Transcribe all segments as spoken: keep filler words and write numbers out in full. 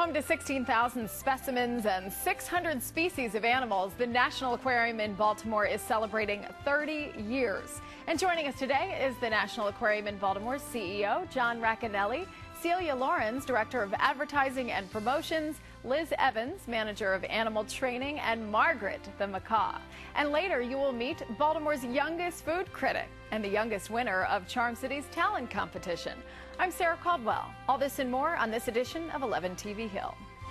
Home to sixteen thousand specimens and six hundred species of animals, the National Aquarium in Baltimore is celebrating thirty years. And joining us today is the National Aquarium in Baltimore C E O, John Racanelli, Celia Lorenz, Director of Advertising and Promotions, Liz Evans, Manager of Animal Training, and Margaret the Macaw. And later you will meet Baltimore's youngest food critic and the youngest winner of Charm City's talent competition. I'm Sarah Caldwell. All this and more on this edition of eleven T V Hill.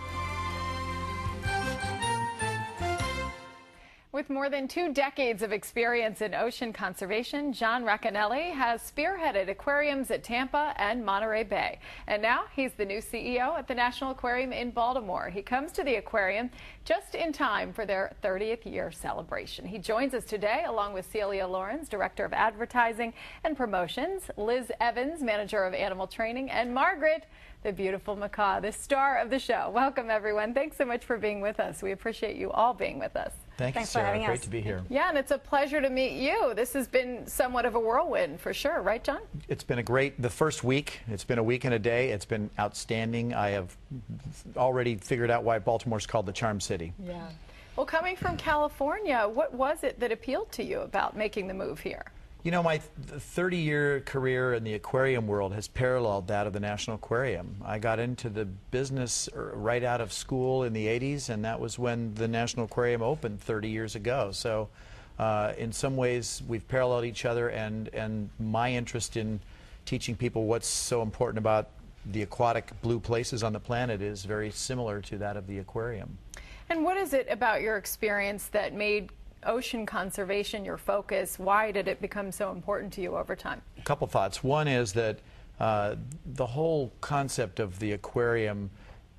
With more than two decades of experience in ocean conservation, John Racanelli has spearheaded aquariums at Tampa and Monterey Bay. And now he's the new C E O at the National Aquarium in Baltimore. He comes to the aquarium just in time for their thirtieth year celebration. He joins us today along with Celia Lorenz, Director of Advertising and Promotions, Liz Evans, Manager of Animal Training, and Margaret, the beautiful macaw, the star of the show. Welcome, everyone. Thanks so much for being with us. We appreciate you all being with us. Thank Thanks you, for Sarah. having Great us. to be here. Yeah, and it's a pleasure to meet you. This has been somewhat of a whirlwind for sure, right, John? It's been a great, the first week, it's been a week and a day. It's been outstanding. I have already figured out why Baltimore's called the Charm City. Yeah. Well, coming from California, what was it that appealed to you about making the move here? You know, my thirty year career in the aquarium world has paralleled that of the National Aquarium. I got into the business right out of school in the eighties, and that was when the National Aquarium opened thirty years ago. So uh, in some ways, we've paralleled each other, and, and my interest in teaching people what's so important about the aquatic blue places on the planet is very similar to that of the aquarium. And what is it about your experience that made ocean conservation your focus? Why did it become so important to you over time? A couple thoughts. One is that uh, the whole concept of the aquarium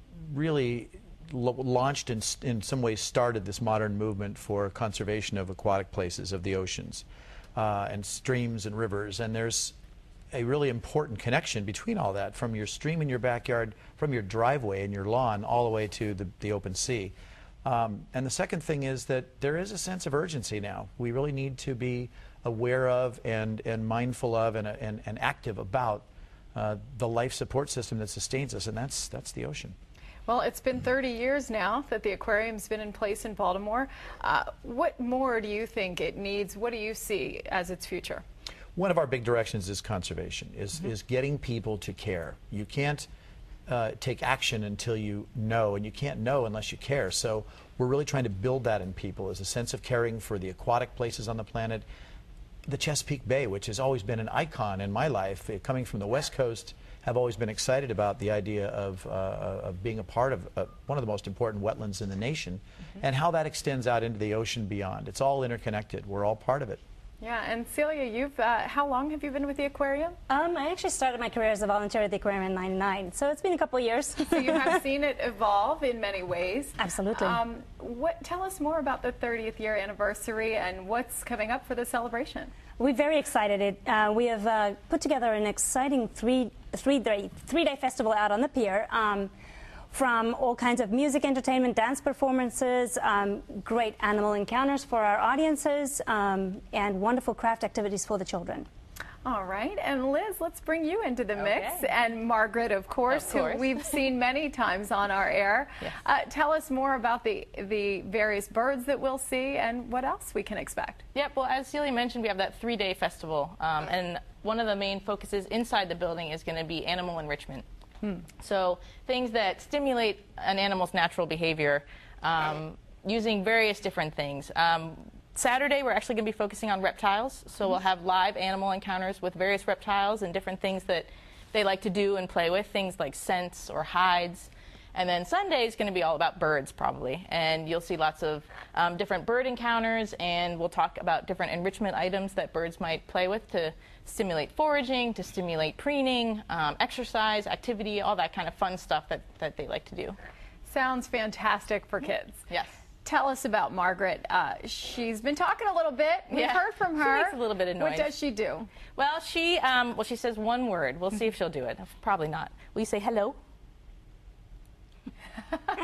really launched and in some ways started this modern movement for conservation of aquatic places, of the oceans uh, and streams and rivers. And there's a really important connection between all that, from your stream in your backyard, from your driveway and your lawn, all the way to the, the open sea. Um, and the second thing is that there is a sense of urgency now. We really need to be aware of and, and mindful of and, and, and active about uh, the life support system that sustains us, and that's, that's the ocean. Well, it's been thirty years now that the aquarium's been in place in Baltimore. Uh, what more do you think it needs? What do you see as its future? One of our big directions is conservation, is, Mm-hmm. is getting people to care. You can't Uh, take action until you know, and you can't know unless you care. So we're really trying to build that in people, as a sense of caring for the aquatic places on the planet. The Chesapeake Bay, which has always been an icon in my life, uh, coming from the West Coast, have always been excited about the idea of, uh, of being a part of uh, one of the most important wetlands in the nation, mm-hmm. and how that extends out into the ocean beyond. It's all interconnected. We're all part of it. Yeah, and Celia, you've uh, how long have you been with the aquarium? Um, I actually started my career as a volunteer at the aquarium in ninety-nine, so it's been a couple of years. So you have seen it evolve in many ways. Absolutely. Um, what, tell us more about the thirtieth year anniversary and what's coming up for the celebration. We're very excited. It, uh, we have uh, put together an exciting three, three, day, three day festival out on the pier. Um, from all kinds of music, entertainment, dance performances, um, great animal encounters for our audiences, um, and wonderful craft activities for the children. All right, and Liz, let's bring you into the Okay. mix, and Margaret, of course, Of course. who we've seen many times on our air. Yes. Uh, tell us more about the, the various birds that we'll see and what else we can expect. Yep, well, as Celia mentioned, we have that three-day festival, um, and one of the main focuses inside the building is going to be animal enrichment. Hmm. So things that stimulate an animal's natural behavior um, using various different things. Um, Saturday, we're actually going to be focusing on reptiles, so we'll have live animal encounters with various reptiles and different things that they like to do and play with, things like scents or hides. And then Sunday is going to be all about birds, probably, and you'll see lots of um, different bird encounters, and we'll talk about different enrichment items that birds might play with to stimulate foraging, to stimulate preening, um, exercise, activity, all that kind of fun stuff that, that they like to do. Sounds fantastic for kids. Yes. Tell us about Margaret. Uh, she's been talking a little bit. We've Yeah. heard from She her. makes a little bit of What noise. does she do? Well, she, um, well, she says one word. We'll see if she'll do it. Probably not. Will you say hello?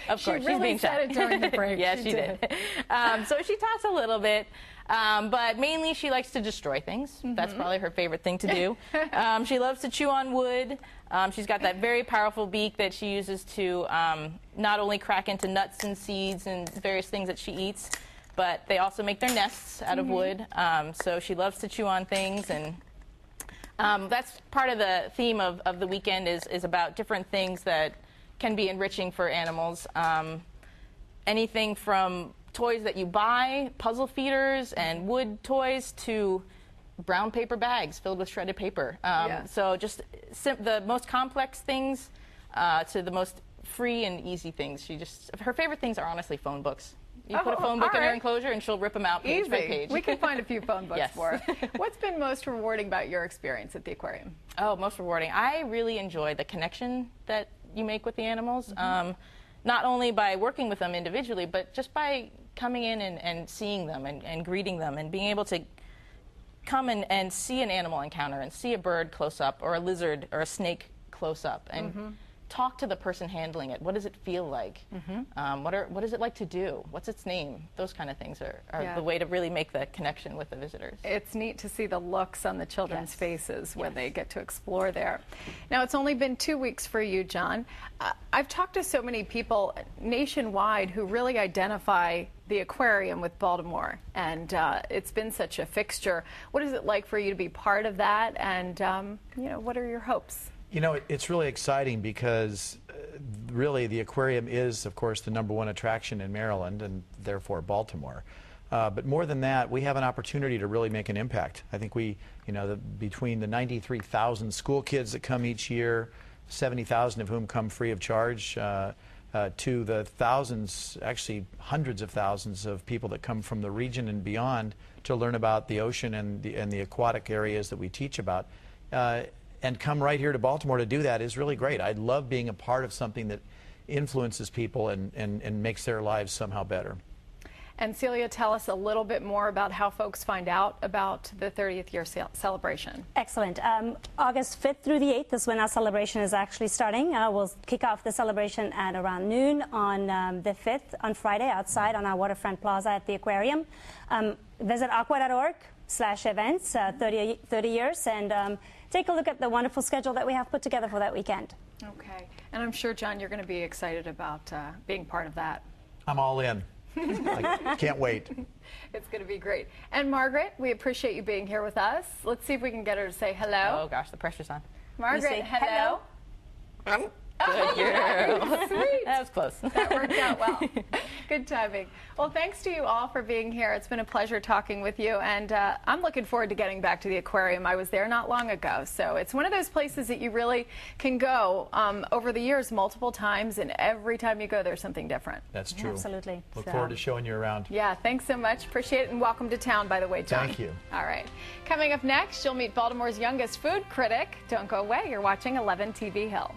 Of She course, she's really being said shy. it during the break. Yeah, She she, did. did. um, so she talks a little bit, um, but mainly she likes to destroy things. Mm-hmm. That's probably her favorite thing to do. um, she loves to chew on wood. Um, she's got that very powerful beak that she uses to um, not only crack into nuts and seeds and various things that she eats, but they also make their nests out of mm-hmm. wood. Um, so she loves to chew on things, and um, that's part of the theme of, of the weekend is, is about different things that can be enriching for animals. Um, anything from toys that you buy, puzzle feeders and wood toys, to brown paper bags filled with shredded paper. Um, yeah. So just sim- the most complex things uh, to the most free and easy things. She just her favorite things are honestly phone books. You oh, put a phone book in right. her enclosure and she'll rip them out page Easy. by page. We can find a few phone books Yes. for her. What's been most rewarding about your experience at the aquarium? Oh, most rewarding. I really enjoy the connection that you make with the animals, mm-hmm. um, not only by working with them individually, but just by coming in and, and seeing them and, and greeting them and being able to come and, and see an animal encounter and see a bird close up or a lizard or a snake close up and mm-hmm. talk to the person handling it. What does it feel like? Mm-hmm. Um, what, are, what is it like to do? What's its name? Those kind of things are, are yeah. the way to really make the connection with the visitors. It's neat to see the looks on the children's yes. faces when yes. they get to explore there. Now, it's only been two weeks for you, John. Uh, I've talked to so many people nationwide who really identify the aquarium with Baltimore, and uh, it's been such a fixture. What is it like for you to be part of that, and um, you know, what are your hopes? You know, it, it's really exciting because uh, really the aquarium is, of course, the number one attraction in Maryland and therefore Baltimore. Uh, but more than that, we have an opportunity to really make an impact. I think we, you know, the, between the ninety-three thousand school kids that come each year, seventy thousand of whom come free of charge, uh, uh, to the thousands, actually hundreds of thousands of people that come from the region and beyond to learn about the ocean and the, and the aquatic areas that we teach about. Uh, and come right here to Baltimore to do that is really great. I love being a part of something that influences people and, and, and makes their lives somehow better. And Celia, tell us a little bit more about how folks find out about the thirtieth year ce- celebration. Excellent. Um, August fifth through the eighth is when our celebration is actually starting. Uh, we'll kick off the celebration at around noon on um, the fifth, on Friday, outside on our waterfront plaza at the aquarium. Um, visit aqua dot org slash events, uh, thirty, thirty years, and um, take a look at the wonderful schedule that we have put together for that weekend. Okay. And I'm sure, John, you're going to be excited about uh, being part of that. I'm all in. I can't wait. It's going to be great. And Margaret, we appreciate you being here with us. Let's see if we can get her to say hello. Oh, gosh, the pressure's on. Margaret, say hello. hello. Good girl. Sweet. That was close. That worked out well. Good timing. Well, thanks to you all for being here. It's been a pleasure talking with you, and uh, I'm looking forward to getting back to the aquarium. I was there not long ago, so it's one of those places that you really can go um, over the years multiple times, and every time you go, there's something different. That's true. Absolutely. Look So- forward to showing you around. Yeah, thanks so much. Appreciate it, and welcome to town, by the way, John. Thank you. All right. Coming up next, you'll meet Baltimore's youngest food critic. Don't go away. You're watching eleven T V Hill.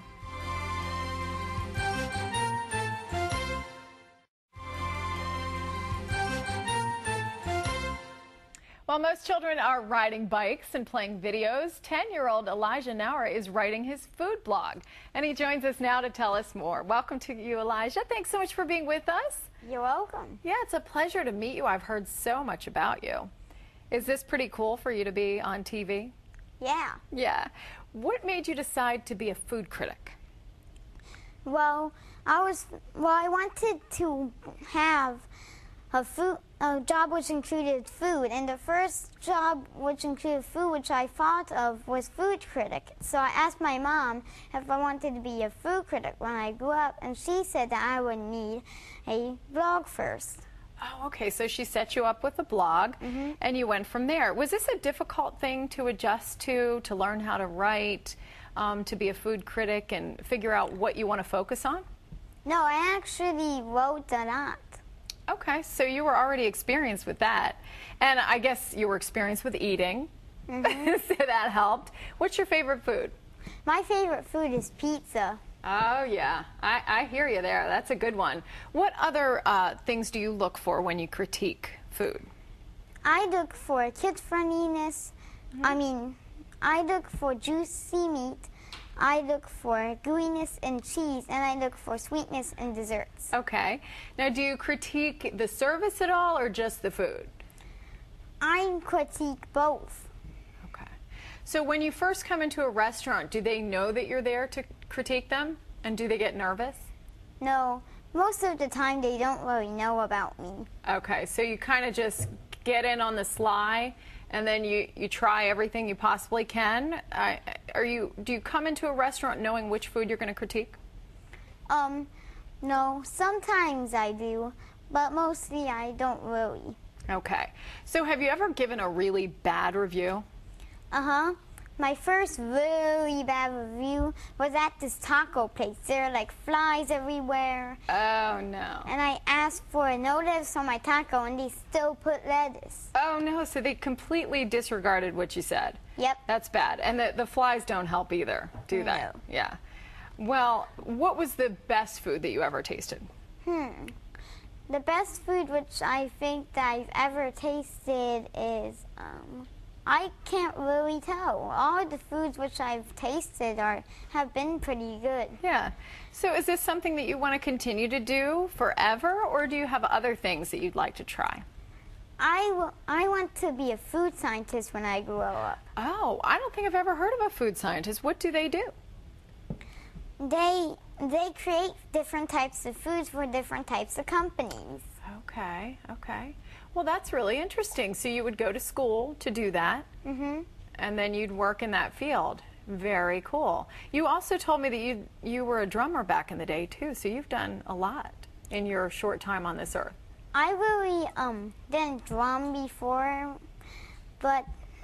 While most children are riding bikes and playing videos, ten-year-old Elijah Naura is writing his food blog. And he joins us now to tell us more. Welcome to you, Elijah. Thanks so much for being with us. You're welcome. Yeah, it's a pleasure to meet you. I've heard so much about you. Is this pretty cool for you to be on T V? Yeah. Yeah. What made you decide to be a food critic? Well, I was well. I wanted to have a food a job which included food, and the first job which included food, which I thought of, was food critic. So I asked my mom if I wanted to be a food critic when I grew up, and she said that I would need a blog first. Oh, okay. So she set you up with a blog, Mm-hmm. and you went from there. Was this a difficult thing to adjust to, to learn how to write, um, to be a food critic, and figure out what you want to focus on? No, I actually wrote a lot. Okay, so you were already experienced with that. And I guess you were experienced with eating, Mm-hmm. so that helped. What's your favorite food? My favorite food is pizza. Oh, yeah. I, I hear you there. That's a good one. What other uh, things do you look for when you critique food? I look for kid friendliness. Mm-hmm. I mean, I look for juicy meat, I look for gooiness in cheese, and I look for sweetness in desserts. Okay. Now, do you critique the service at all or just the food? I critique both. Okay. So when you first come into a restaurant, do they know that you're there to critique them? And do they get nervous? No, most of the time they don't really know about me. Okay, so you kind of just get in on the sly, and then you, you try everything you possibly can. Uh, are you? Do you come into a restaurant knowing which food you're going to critique? Um, no, sometimes I do, but mostly I don't really. Okay. So have you ever given a really bad review? Uh-huh. My first really bad review was at this taco place. There are like flies everywhere. Oh, no. And I asked for no lettuce on my taco, and they still put lettuce. Oh, no. So they completely disregarded what you said. Yep. That's bad. And the, the flies don't help either, do they? No. Yeah. Well, what was the best food that you ever tasted? Hmm. The best food which I think that I've ever tasted is, um... I can't really tell. All the foods which I've tasted are have been pretty good. Yeah. So is this something that you want to continue to do forever, or do you have other things that you'd like to try? I, w I want to be a food scientist when I grow up. Oh, I don't think I've ever heard of a food scientist. What do they do? They, they create different types of foods for different types of companies. Okay, okay. Well, that's really interesting. So you would go to school to do that, Mm-hmm. and then you'd work in that field. Very cool. You also told me that you you were a drummer back in the day too. So you've done a lot in your short time on this earth. I really um didn't drum before, but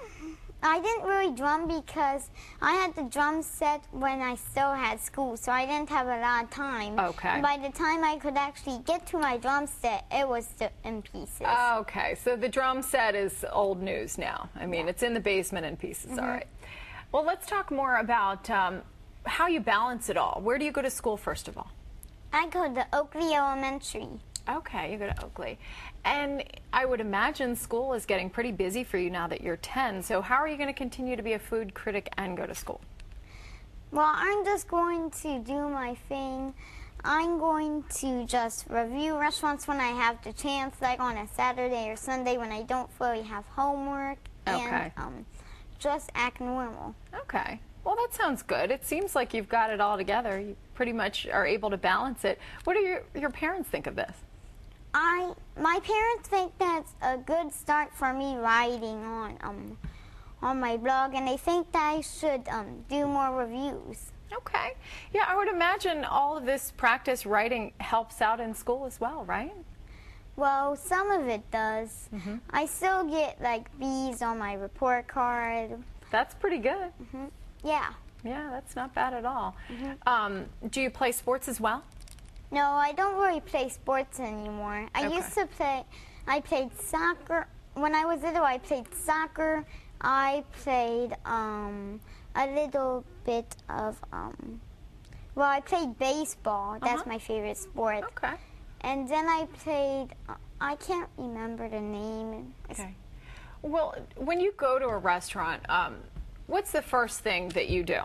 I didn't really drum because I had the drum set when I still had school, so I didn't have a lot of time. Okay. By the time I could actually get to my drum set, it was still in pieces. Okay, so the drum set is old news now. I mean, it's in the basement in pieces. All right. Well, let's talk more about um, how you balance it all. Where do you go to school, first of all? I go to Oakley Elementary. Okay, you go to Oakley. And I would imagine school is getting pretty busy for you now that you're ten. So how are you going to continue to be a food critic and go to school? Well, I'm just going to do my thing. I'm going to just review restaurants when I have the chance, like on a Saturday or Sunday when I don't really have homework. Okay. And um, just act normal. Okay. Well, that sounds good. It seems like you've got it all together. You pretty much are able to balance it. What do your, your parents think of this? I, my parents think that's a good start for me writing on um, on my blog, and they think that I should um, do more reviews. Okay. Yeah, I would imagine all of this practice writing helps out in school as well, right? Well, some of it does. Mm-hmm. I still get like B's on my report card. That's pretty good. Mm-hmm. Yeah. Yeah, that's not bad at all. Mm-hmm. Um, do you play sports as well? No, I don't really play sports anymore. I Okay. used to play, I played soccer. When I was little, I played soccer. I played um, a little bit of, um, well, I played baseball. That's Uh-huh. my favorite sport. Okay. And then I played, uh, I can't remember the name. It's- Okay. Well, when you go to a restaurant, um, what's the first thing that you do?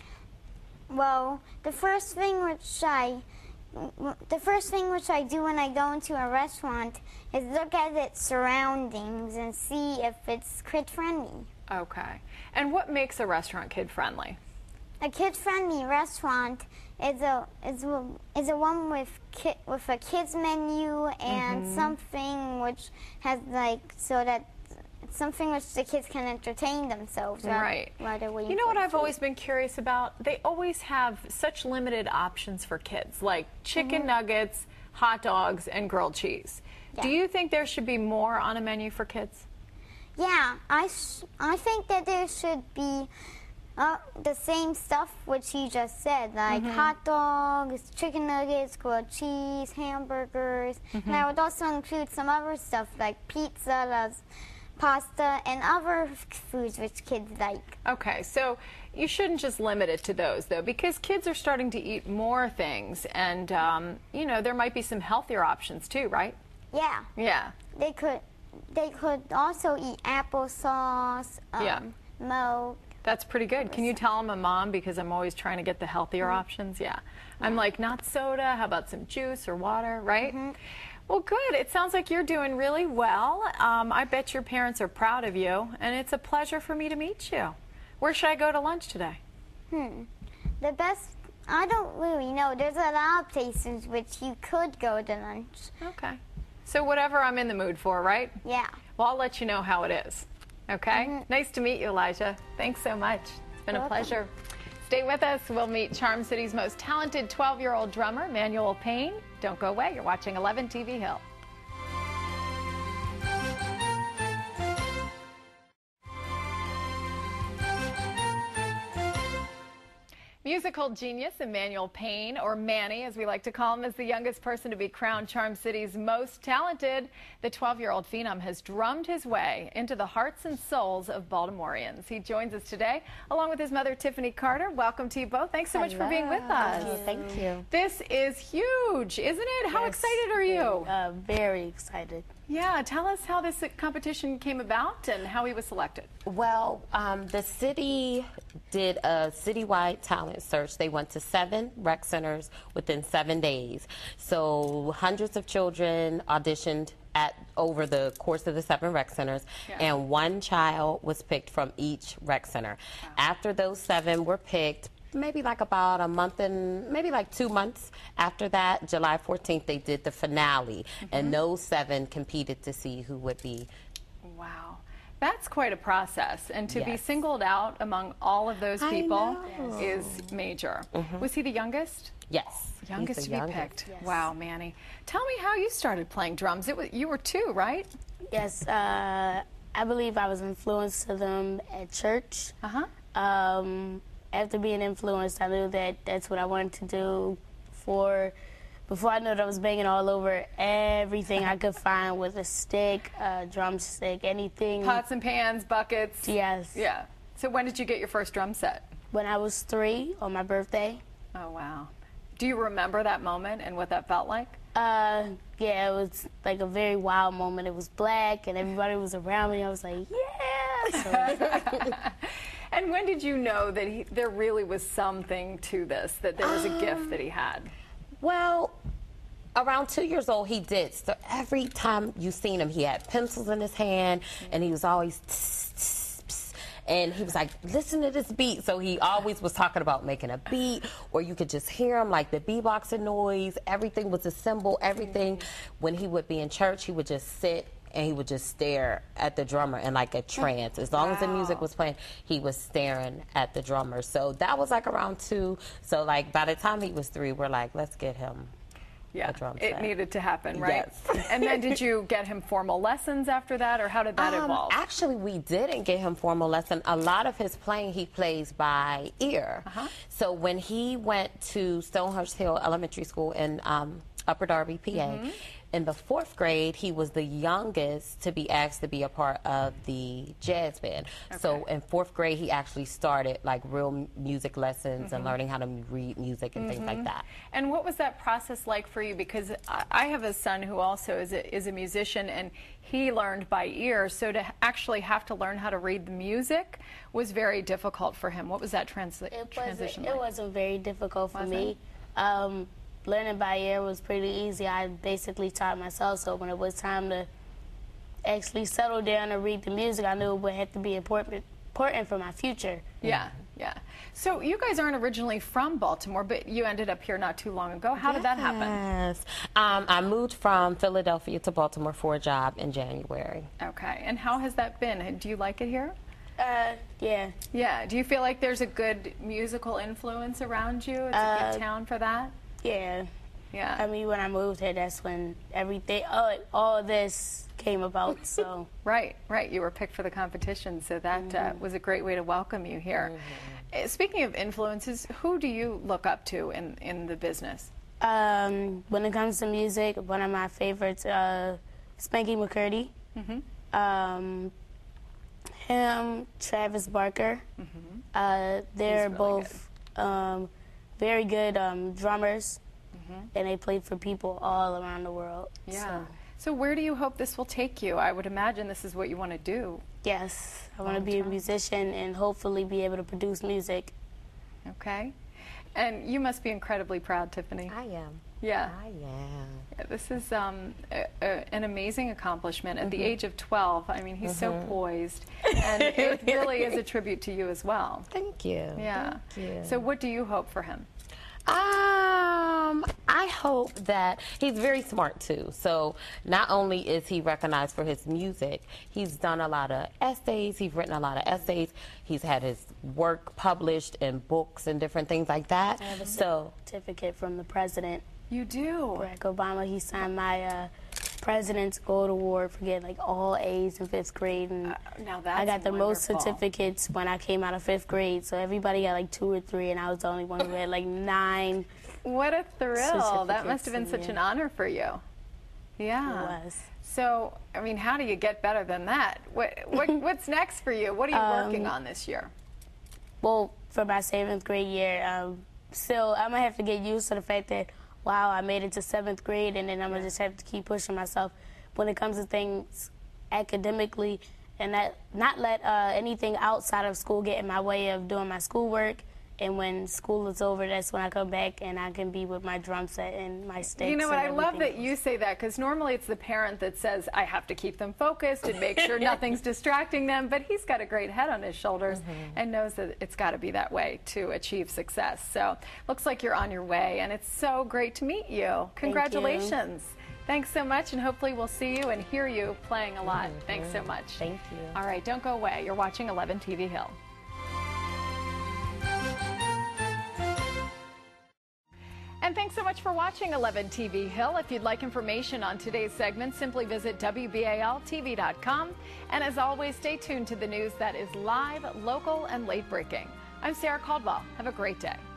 Well, the first thing which I the first thing which I do when I go into a restaurant is look at its surroundings and see if it's kid friendly. Okay. And what makes a restaurant kid friendly? A kid friendly restaurant is a is a, is a one with ki, with a kids menu and Mm-hmm. something which has like so that something which the kids can entertain themselves. rather- Right. rather waiting You know for what the I've food. always been curious about? They always have such limited options for kids, like chicken nuggets, hot dogs, and grilled cheese. Yeah. Do you think there should be more on a menu for kids? Yeah, I, sh I think that there should be uh, the same stuff which you just said, like hot dogs, chicken nuggets, grilled cheese, hamburgers. And I would also include some other stuff like pizza, las pasta, and other foods which kids like. Okay, so you shouldn't just limit it to those, though, because kids are starting to eat more things, and, um, you know, there might be some healthier options, too, right? Yeah, Yeah. they could they could also eat applesauce, um, Yeah. milk. That's pretty good. Can you tell I'm a mom because I'm always trying to get the healthier mm-hmm. options? Yeah. I'm like, not soda, how about some juice or water, right? Mm-hmm. Well, good. It sounds like you're doing really well. Um, I bet your parents are proud of you, and it's a pleasure for me to meet you. Where should I go to lunch today? Hmm. The best, I don't really know. There's a lot of places which you could go to lunch. Okay. So whatever I'm in the mood for, right? Yeah. Well, I'll let you know how it is. Okay? Mm-hmm. Nice to meet you, Elijah. Thanks so much. It's been Welcome. a pleasure. Stay with us. We'll meet Charm City's most talented twelve-year-old drummer, Manuel Payne. Don't go away. You're watching eleven T V Hill. Musical genius Emmanuel Payne, or Manny as we like to call him, is the youngest person to be crowned Charm City's most talented. The twelve-year-old phenom has drummed his way into the hearts and souls of Baltimoreans. He joins us today along with his mother, Tiffany Carter. Welcome to you both. Thanks so Hello. much for being with us. Thank you. Thank you. This is huge, isn't it? How yes, excited are you? Uh, very excited. Yeah, tell us how this competition came about and how he was selected. Well, um, the city did a citywide talent search. They went to seven rec centers within seven days. So hundreds of children auditioned at over the course of the seven rec centers, yeah. and one child was picked from each rec center. Wow. After those seven were picked, maybe like about a month and maybe like two months after that, July fourteenth, they did the finale, mm-hmm. and those seven competed to see who would be. Wow. That's quite a process, and to yes. be singled out among all of those people is major. Mm-hmm. Was he the youngest? Yes. Youngest to be youngest. picked. Yes. Wow, Manny. Tell me how you started playing drums. It was, you were two, right? Yes. Uh, I believe I was influenced to them at church. Uh-huh. Um, after being influenced, I knew that that's what I wanted to do. For before I knew it, I was banging all over everything I could find with a stick, a drumstick, anything. Pots and pans, buckets. Yes. Yeah. So when did you get your first drum set? When I was three, on my birthday. Oh, wow. Do you remember that moment and what that felt like? Uh, yeah, it was like a very wild moment. It was black and everybody was around me. I was like, yeah. So. And when did you know that he, there really was something to this, that there was a um, gift that he had? Well, around two years old, he did. So every time you seen him, he had pencils in his hand, mm-hmm. and he was always, tss, tss, tss, and he was like, listen to this beat. So he always was talking about making a beat, or you could just hear him, like the beatboxing noise. Everything was a symbol, everything. Mm-hmm. When he would be in church, he would just sit and he would just stare at the drummer in like a trance. As long wow. as the music was playing, he was staring at the drummer. So that was like around two. So like by the time he was three, we're like, let's get him yeah, a drum it set. needed to happen, right? Yes. And then did you get him formal lessons after that, or how did that um, evolve? Actually, we didn't get him formal lesson. A lot of his playing, he plays by ear. Uh-huh. So when he went to Stonehurst Hill Elementary School in um, Upper Darby, P A, mm-hmm. in the fourth grade, he was the youngest to be asked to be a part of the jazz band. Okay. So in fourth grade, he actually started like real music lessons mm-hmm. and learning how to read music and mm-hmm. things like that. And what was that process like for you? Because I have a son who also is a, is a musician, and he learned by ear. So to actually have to learn how to read the music was very difficult for him. What was that transla- it transition like? It wasn't very difficult for wasn't? me. Um, Learning by ear was pretty easy. I basically taught myself, so when it was time to actually settle down and read the music, I knew it would have to be important, important for my future. Yeah, yeah. So you guys aren't originally from Baltimore, but you ended up here not too long ago. How yes. did that happen? Yes. Um, I moved from Philadelphia to Baltimore for a job in January. Okay. And how has that been? Do you like it here? Uh, yeah. Yeah. Do you feel like there's a good musical influence around you? It's a uh, good town for that? Yeah. Yeah. I mean, when I moved here, that's when everything, all, all this came about, so. Right, right. You were picked for the competition, so that mm-hmm. uh, was a great way to welcome you here. Mm-hmm. Speaking of influences, who do you look up to in, in the business? Um, when it comes to music, one of my favorites, uh, Spanky McCurdy. Mm-hmm. Um, him, Travis Barker. Mm-hmm. Uh, they're really both um, very good um, drummers, mm-hmm. and they played for people all around the world. Yeah. So. so where do you hope this will take you? I would imagine this is what you want to do Yes, I want to be a musician and hopefully be able to produce music. Okay. And you must be incredibly proud, Tiffany. I am. Yeah. I am. Yeah, this is um, a, a, an amazing accomplishment. At Mm-hmm. the age of twelve, I mean, he's mm-hmm. so poised. And it really is a tribute to you as well. Thank you. Yeah. Thank you. So what do you hope for him? Um, I hope that he's very smart too. So not only is he recognized for his music, he's done a lot of essays. He's written a lot of essays. He's had his work published in books and different things like that. I have a so certificate from the president, You do? Barack Obama. He signed my uh, President's Gold Award for getting like all A's in fifth grade, and Uh, now that's I got the most wonderful. certificates when I came out of fifth grade. So everybody got like two or three, and I was the only one who had like nine. What a thrill. That must Certificates, have been such yeah. an honor for you. Yeah. It was. So, I mean, how do you get better than that? What, what What's next for you? What are you working Um, on this year? Well, for my seventh grade year, um, still I'm gonna have to get used to the fact that wow, I made it to seventh grade, and then I'm gonna just have to keep pushing myself when it comes to things academically, and that not let uh, anything outside of school get in my way of doing my schoolwork. And when school is over, that's when I come back and I can be with my drum set and my sticks. You know what, and I love everything that you say that, because normally it's the parent that says, I have to keep them focused and make sure nothing's distracting them, but he's got a great head on his shoulders mm-hmm. and knows that it's got to be that way to achieve success. So looks like you're on your way, and it's so great to meet you. Congratulations. you. Thanks so much, and hopefully we'll see you and hear you playing a lot. Mm-hmm. Thanks so much. Thank you. All right, don't go away. You're watching eleven T V Hill. And thanks so much for watching eleven T V Hill. If you'd like information on today's segment, simply visit W B A L T V dot com. And as always, stay tuned to the news that is live, local, and late breaking. I'm Sarah Caldwell. Have a great day.